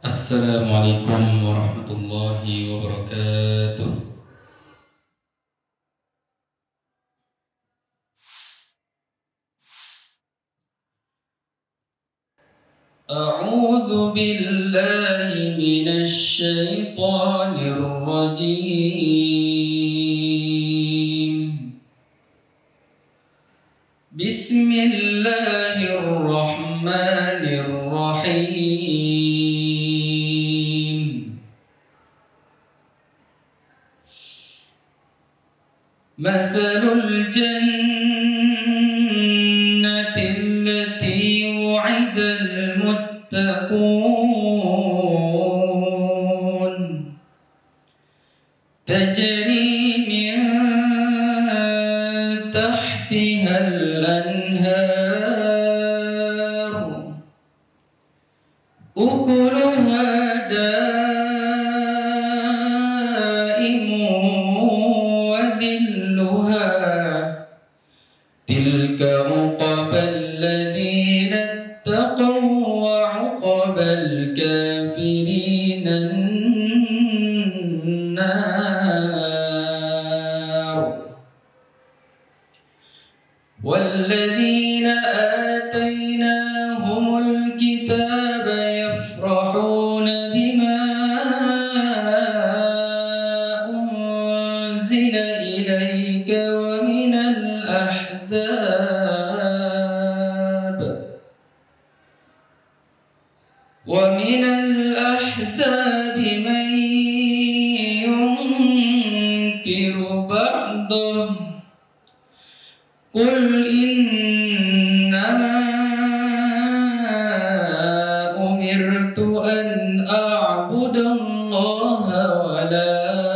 Assalamualaikum warahmatullahi wabarakatuh. A'udzu billahi minasy syaithanir rajim. Bismillahirrahmanirrahim. Mathalul jannati allati wu'idal muttaqun tajri min tahtihal anhar ukuluha tilka uqbal ladzina ittaqaw wa uqbal kafirin an-nar walladzina atainahumul kitaba yafrahuna bima unzila ilayka wa minal ومن الأحزاب من ينكر بعضه قل إنما أمرت أن أعبد الله ولا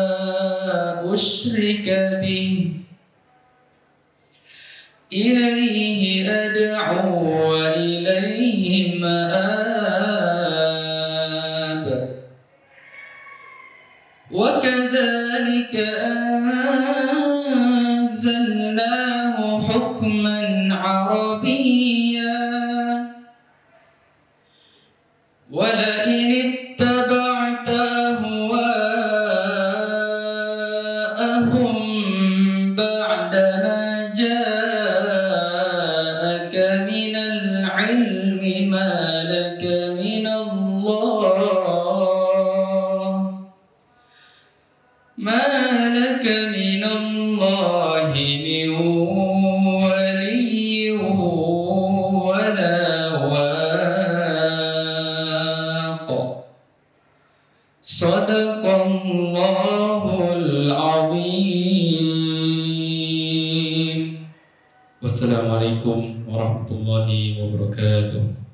أشرك به إليه أدعو وإليه مآب وكذلك أنزلناه حكما عربيا ولئن اتبعت أهواءهم بعدما جاءك من العلم ما لك من الله من ولي ولا واق صدق الله العظيم. Wassalamualaikum warahmatullahi wabarakatuh.